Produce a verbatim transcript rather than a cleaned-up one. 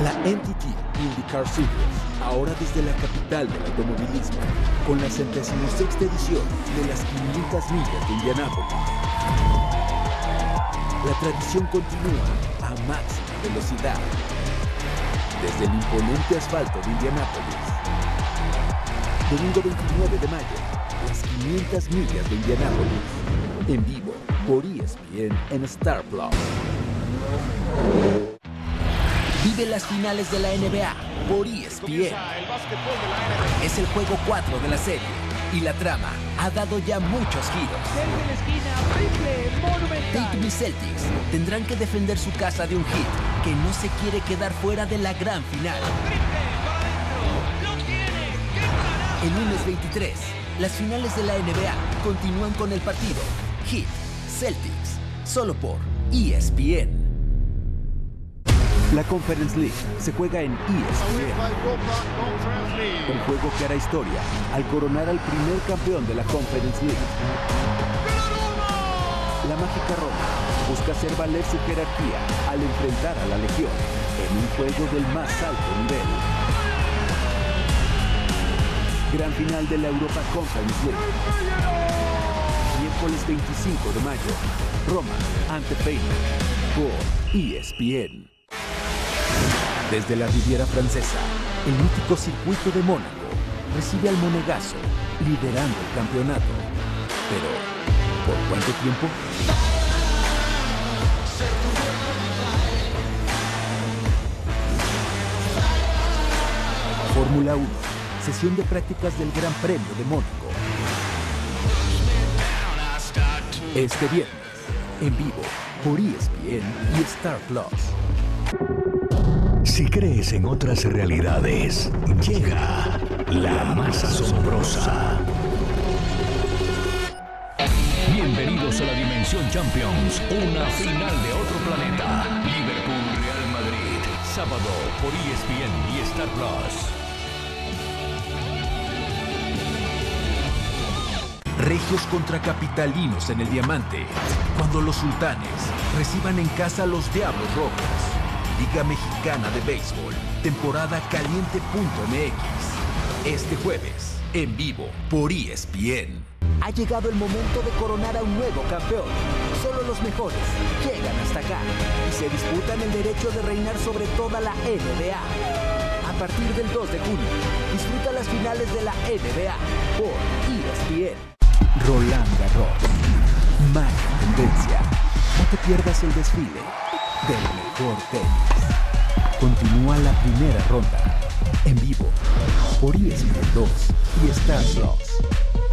La N T T IndyCar Series, ahora desde la capital del automovilismo, con la centésima sexta edición de las quinientas millas de Indianápolis. La tradición continúa a máxima velocidad, desde el imponente asfalto de Indianápolis. Domingo veintinueve de mayo, las quinientas millas de Indianápolis, en vivo por E S P N en Star Plus. Vive las finales de la N B A por E S P N. Es el juego cuatro de la serie y la trama ha dado ya muchos giros. Tatum y Celtics tendrán que defender su casa de un Heat que no se quiere quedar fuera de la gran final. El lunes veintitrés, las finales de la N B A continúan con el partido Heat Celtics, solo por E S P N. La Conference League se juega en E S P N. Un juego que hará historia al coronar al primer campeón de la Conference League. La mágica Roma busca hacer valer su jerarquía al enfrentar a la Legión en un juego del más alto nivel. Gran final de la Europa Conference League. Miércoles veinticinco de mayo, Roma ante Feyenoord por E S P N. Desde la Riviera Francesa, el mítico circuito de Mónaco recibe al Monegaso, liderando el campeonato. Pero, ¿por cuánto tiempo? Fórmula uno, sesión de prácticas del Gran Premio de Mónaco. Este viernes, en vivo, por E S P N y Star Plus. Si crees en otras realidades, llega la más asombrosa. Bienvenidos a la Dimensión Champions, una final de otro planeta. Liverpool-Real Madrid, sábado por E S P N y Star Plus. Regios contra capitalinos en el Diamante, cuando los sultanes reciban en casa a los Diablos Rojos. Liga Mexicana de Béisbol, temporada caliente punto M X. Este jueves, en vivo, por E S P N. Ha llegado el momento de coronar a un nuevo campeón. Solo los mejores llegan hasta acá y se disputan el derecho de reinar sobre toda la N B A. A partir del dos de junio, disfruta las finales de la N B A por E S P N. Roland Garros, magia tendencia. No te pierdas el desfile del mejor tenis. Continúa la primera ronda, en vivo, por E S P N dos y Star Plus.